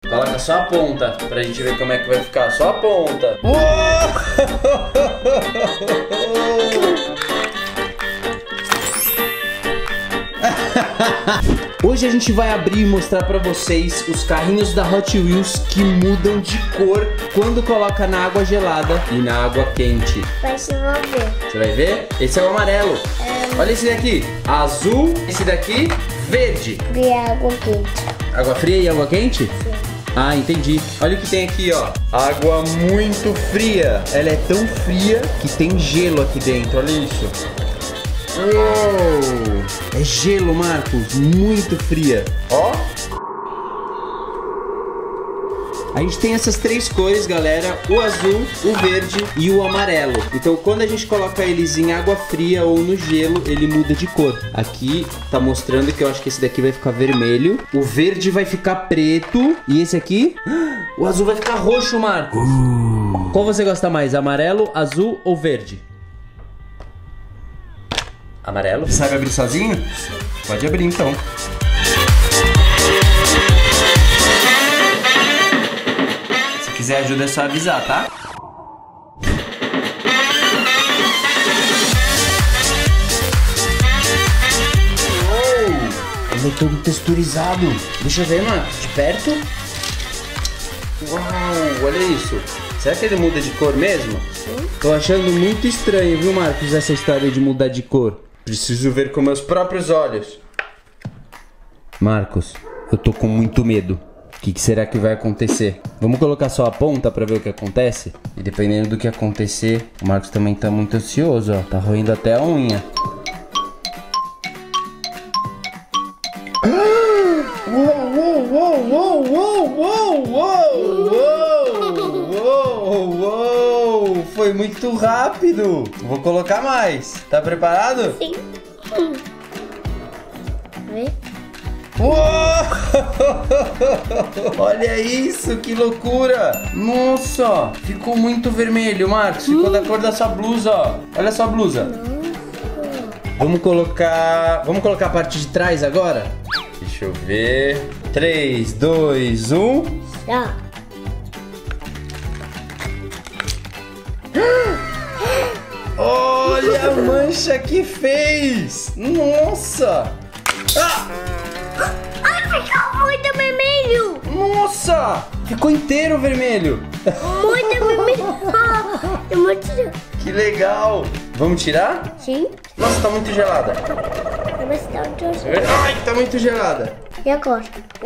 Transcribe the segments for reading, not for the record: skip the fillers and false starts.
Coloca só a ponta pra gente ver como é que vai ficar. Só a ponta. Hoje a gente vai abrir e mostrar pra vocês os carrinhos da Hot Wheels que mudam de cor quando coloca na água gelada e na água quente. Mas eu vou ver. Você vai ver? Esse é o amarelo. Olha esse daqui, azul. Esse daqui, verde. De água quente. Água fria e água quente? Sim. Ah, entendi. Olha o que tem aqui, ó. Água muito fria. Ela é tão fria que tem gelo aqui dentro. Olha isso. Uou! É gelo, Marcos. Muito fria. Ó. A gente tem essas três cores, galera. O azul, o verde e o amarelo. Então, quando a gente coloca eles em água fria ou no gelo, ele muda de cor. Aqui tá mostrando que eu acho que esse daqui vai ficar vermelho. O verde vai ficar preto. E esse aqui, o azul vai ficar roxo, Marcos. Qual você gosta mais, amarelo, azul ou verde? Amarelo. Sabe abrir sozinho? Pode abrir então. Se quiser ajuda é só avisar, tá? Ele é todo texturizado. Deixa eu ver, Marcos, de perto. Uau, olha isso. Será que ele muda de cor mesmo? Sim. Tô achando muito estranho, viu, Marcos, essa história de mudar de cor. Preciso ver com meus próprios olhos. Marcos, eu tô com muito medo. O que será que vai acontecer? Vamos colocar só a ponta pra ver o que acontece? E dependendo do que acontecer, o Marcos também tá muito ansioso, ó. Tá roendo até a unha. Uou! Foi muito rápido! Vou colocar mais. Tá preparado? Sim. Vê? Uou! Olha isso, que loucura! Nossa, ficou muito vermelho, Marcos. Ficou da cor da sua blusa, ó. Olha a sua blusa. Vamos colocar a parte de trás agora? Deixa eu ver. 3, 2, 1. Já. Olha a mancha que fez! Nossa! Ah! Ai, ficou muito vermelho! Nossa! Ficou inteiro vermelho! Muito vermelho! É muito... Que legal! Vamos tirar? Sim. Nossa, tá muito gelada. Ai, tá muito gelada. E agora?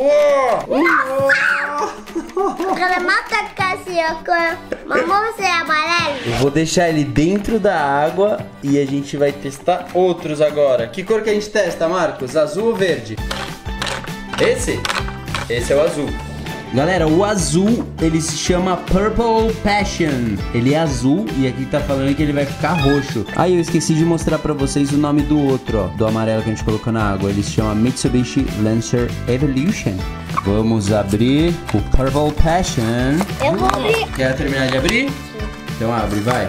Agora mata a cacioca. Vamos ser amarelo. Eu vou deixar ele dentro da água e a gente vai testar outros agora. Que cor que a gente testa, Marcos? Azul ou verde? Esse? Esse é o azul. Galera, o azul, ele se chama Purple Passion. Ele é azul e aqui tá falando que ele vai ficar roxo. Aí eu esqueci de mostrar pra vocês o nome do outro, ó. Do amarelo que a gente colocou na água. Ele se chama Mitsubishi Lancer Evolution. Vamos abrir o Purple Passion. Eu vou abrir. Quer terminar de abrir? Sim. Então abre, vai.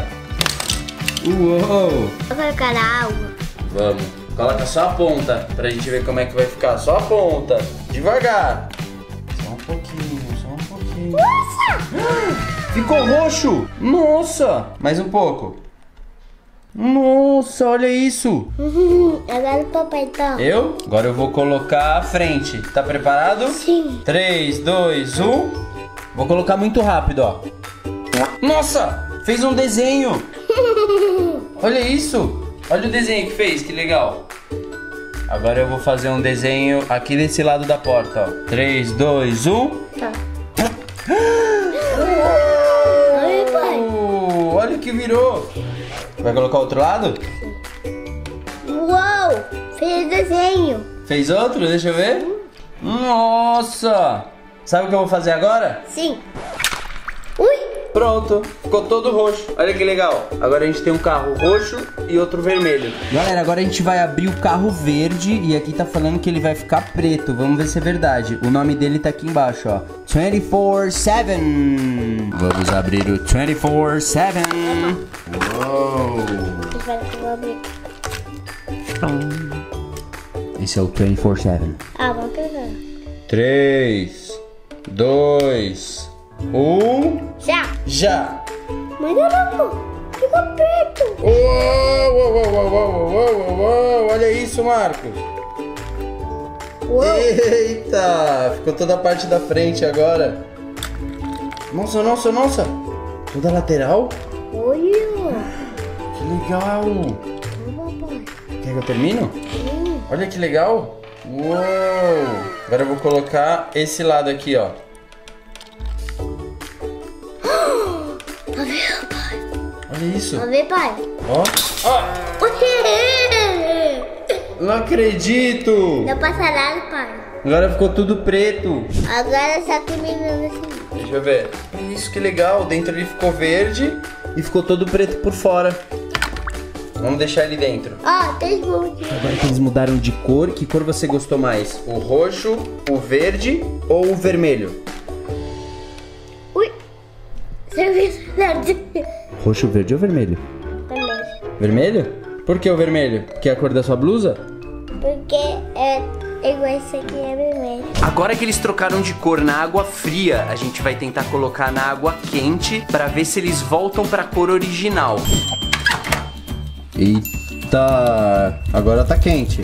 Uou! Eu vou colocar na água. Vamos. Coloca só a ponta pra gente ver como é que vai ficar. Só a ponta. Devagar. Só um pouquinho, só um pouquinho. Nossa! Ficou roxo! Nossa! Mais um pouco. Nossa, olha isso! Agora o papai então. Eu? Agora eu vou colocar a frente. Tá preparado? Sim. 3, 2, 1. Vou colocar muito rápido, ó. Nossa! Fez um desenho! Olha isso! Olha o desenho que fez, que legal! Agora eu vou fazer um desenho aqui desse lado da porta, ó. 3, 2, 1. Tá. Olha o que virou! Vai colocar outro lado? Uou! Fez desenho. Fez outro? Deixa eu ver. Nossa! Sabe o que eu vou fazer agora? Sim. Ui! Pronto, ficou todo roxo. Olha que legal. Agora a gente tem um carro roxo e outro vermelho. Galera, agora a gente vai abrir o carro verde e aqui tá falando que ele vai ficar preto. Vamos ver se é verdade. O nome dele tá aqui embaixo, ó. 24/7. Vamos abrir o 24/7. Uou! Esse é o 24/7. Ah, vamos pegar. 3, 2, 1. Já. Já! Mas não, ficou preto. Uou, uou, uou, uou, uou, uou, uou, olha isso, Marcos! Uou. Eita! Ficou toda a parte da frente agora. Nossa, nossa, nossa! Toda a lateral? Olha. Que legal! Ô, papai. Quer que eu termino? Olha que legal! Uou! Agora eu vou colocar esse lado aqui, ó. Tá vendo, pai? Olha isso! Tá vendo, pai? Ó! Ó! Não acredito! Não passa nada, pai. Agora ficou tudo preto. Agora só terminando assim. Deixa eu ver. Olha isso, que legal. Dentro ele ficou verde e ficou todo preto por fora. Vamos deixar ele dentro. Ó, tem muito. Agora que eles mudaram de cor, que cor você gostou mais? O roxo, o verde ou o vermelho? Ui. Serviço verde. Roxo, verde ou vermelho? Vermelho? Por que o vermelho? Que é a cor da sua blusa? Porque é igual esse aqui é vermelho. Agora que eles trocaram de cor na água fria, a gente vai tentar colocar na água quente para ver se eles voltam para a cor original. Eita! Agora tá quente.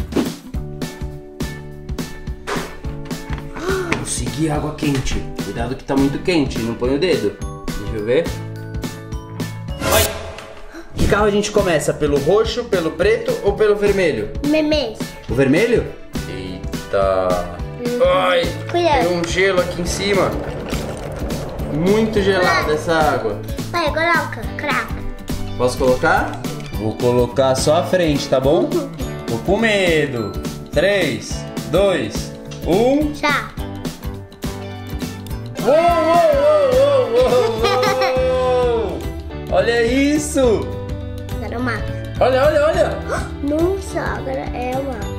Consegui água quente. Cuidado que tá muito quente, não põe o dedo. Deixa eu ver. Vai! Que carro a gente começa? Pelo roxo, pelo preto ou pelo vermelho? Vermelho. O vermelho? Eita! Ai! Cuidado. Tem um gelo aqui em cima. Muito gelada essa água. Vai, coloca. Craca. Posso colocar? Vou colocar só a frente, tá bom? Tô com medo. 3, 2, 1. Já. Uou, uou, uou, uou, uou. Olha isso! Agora o Max. Olha, olha, olha! Nossa, agora é o Max.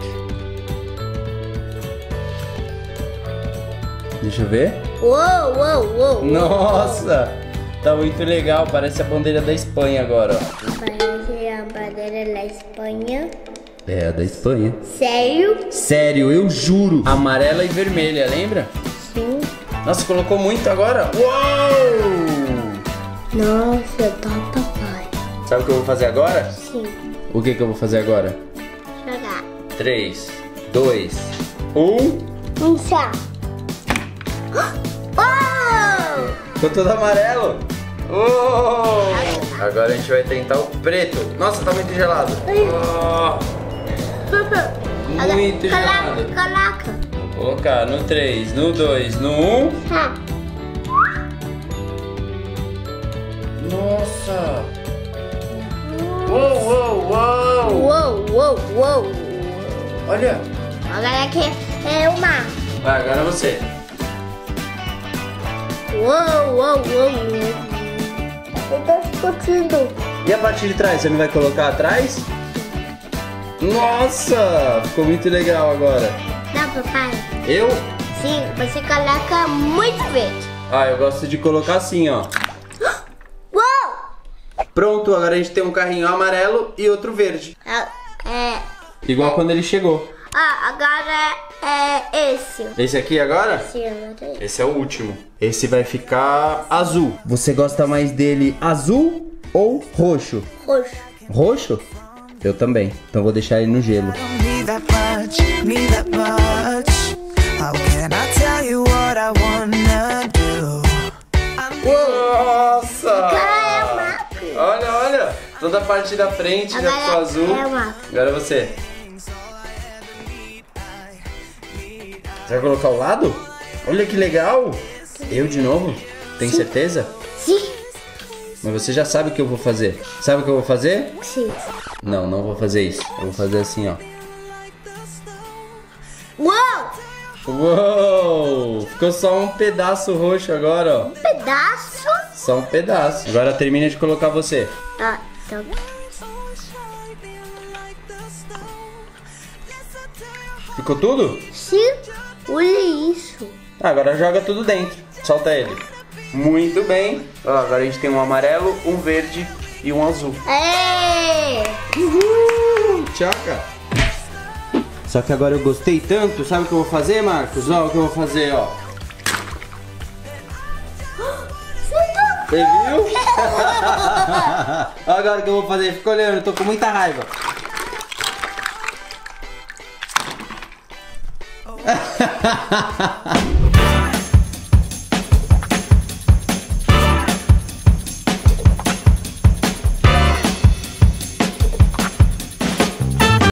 Deixa eu ver. Uou, uou, uou. Nossa! Tá muito legal, parece a bandeira da Espanha agora, ó. Parece a bandeira da Espanha. É, a da Espanha. Sério? Sério, eu juro. Amarela e vermelha, lembra? Sim. Nossa, colocou muito agora. Uou! Nossa, tá, papai. Sabe o que eu vou fazer agora? Sim. O que eu vou fazer agora? Jogar. 3, 2, 1. Um chá. Uou! Ficou todo amarelo. Uou! Agora a gente vai tentar o preto. Nossa, tá muito gelado. Oh, muito gelado. Coloca. Vou colocar no 3, no 2, no 1. Tá. Nossa! Uou, uou, uou! Uou, uou, uou. Olha! Agora aqui é o mar. Vai, agora você. Uou, uou, uou, uou. Eu tô discutindo. E a parte de trás, você não vai colocar atrás? Nossa! Ficou muito legal agora. Não, papai. Eu? Sim, você coloca muito verde. Ah, eu gosto de colocar assim, ó. Uou! Pronto, agora a gente tem um carrinho amarelo e outro verde. Igual quando ele chegou. Agora é esse. Esse aqui agora? Sim, agora é Esse é o último. Esse vai ficar azul. Você gosta mais dele azul ou roxo? roxo. Roxo? Eu também. Então vou deixar ele no gelo. Need that much. How can I tell you what I wanna do? Nossa! Agora é o Max. Olha, olha. Toda a parte da frente já ficou Agora azul. é o Max. Agora você. Você vai colocar o lado? Olha que legal. Eu de novo? Tem certeza? Sim. Mas você já sabe o que eu vou fazer. Sabe o que eu vou fazer? Sim. Não, não vou fazer isso. Eu vou fazer assim, ó. Uou! Uou! Ficou só um pedaço roxo agora, ó. Um pedaço. Só um pedaço. Agora termina de colocar você. Tá, então. Ficou tudo? Sim. Olha isso. Agora joga tudo dentro. Solta ele. Muito bem. Ó, agora a gente tem um amarelo, um verde e um azul. Tchaca! Só que agora eu gostei tanto, sabe o que eu vou fazer, Marcos? Ó, o que eu vou fazer, ó. Você viu? Agora o que eu vou fazer? Fica olhando, eu tô com muita raiva.